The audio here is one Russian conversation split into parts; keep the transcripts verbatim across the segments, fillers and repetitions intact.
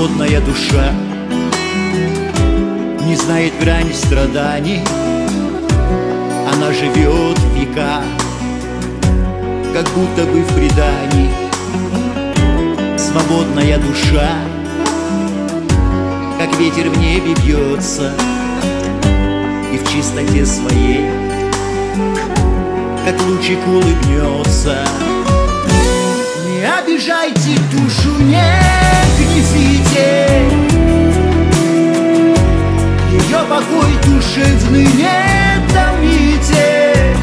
Свободная душа не знает грани страданий. Она живет в века, как будто бы в предании. Свободная душа, как ветер в небе бьется, и в чистоте своей, как лучик улыбнется. Не обижайте душу, не гневите, ее покой душевный не томите.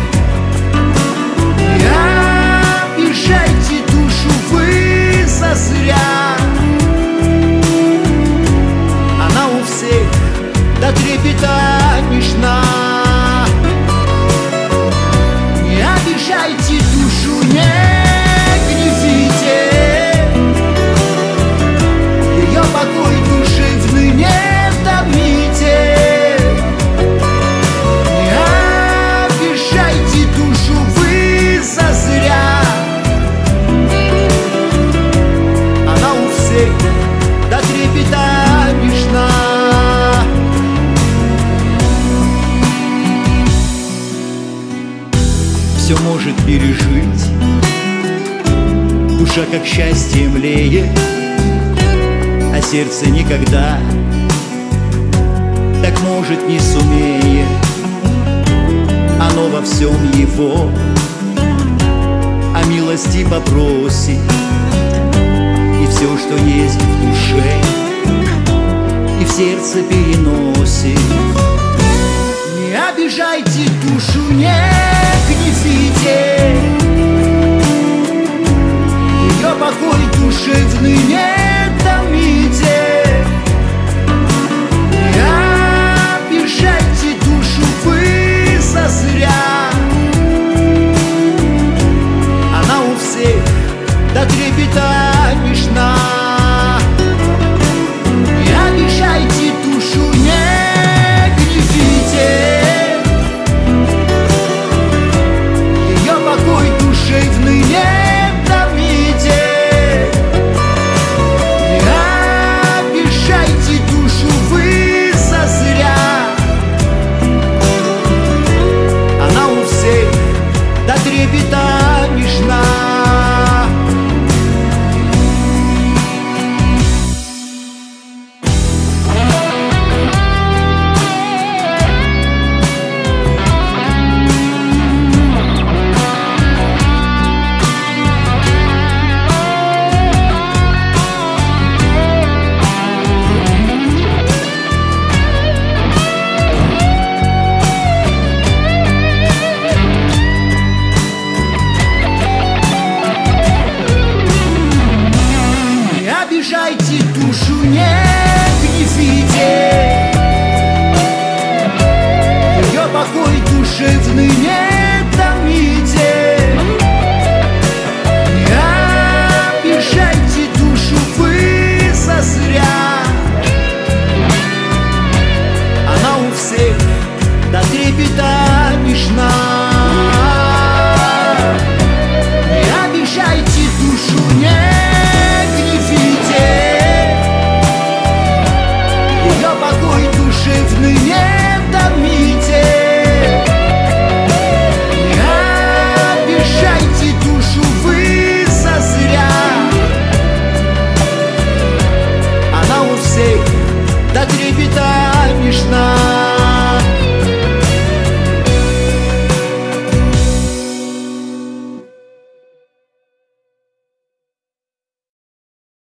Не обижайте душу вы зазря, она у всех до трепета нежна. Не обижайте душу, не гневите, ее покой душевный не томите. Не обижайте душу вы зазря, она у всех до трепета нежна. Все может пережить душа, как счастье млеет, а сердце никогда так может не сумеет. Оно во всем его о милости попросит, и все, что есть в душе, и в сердце переносит. Не обижайте душу, не гневите, ее покой душевный не томите. Не обижайте душу вы зазря, она у всех до трепета нежна. Не обижайте душу, не гневите, ее покой душевный не томите. Не обижайте душу вы зазря, она у всех до трепета нежна. Обижайте душу, не гневите, ее покой душевный не томите. Не обижайте душу вы зазря, она у всех до трепета нежна. Не обижайте душу, не душевный не томите. Не обижайте душу вы зазря, она у всех до трепета нежна.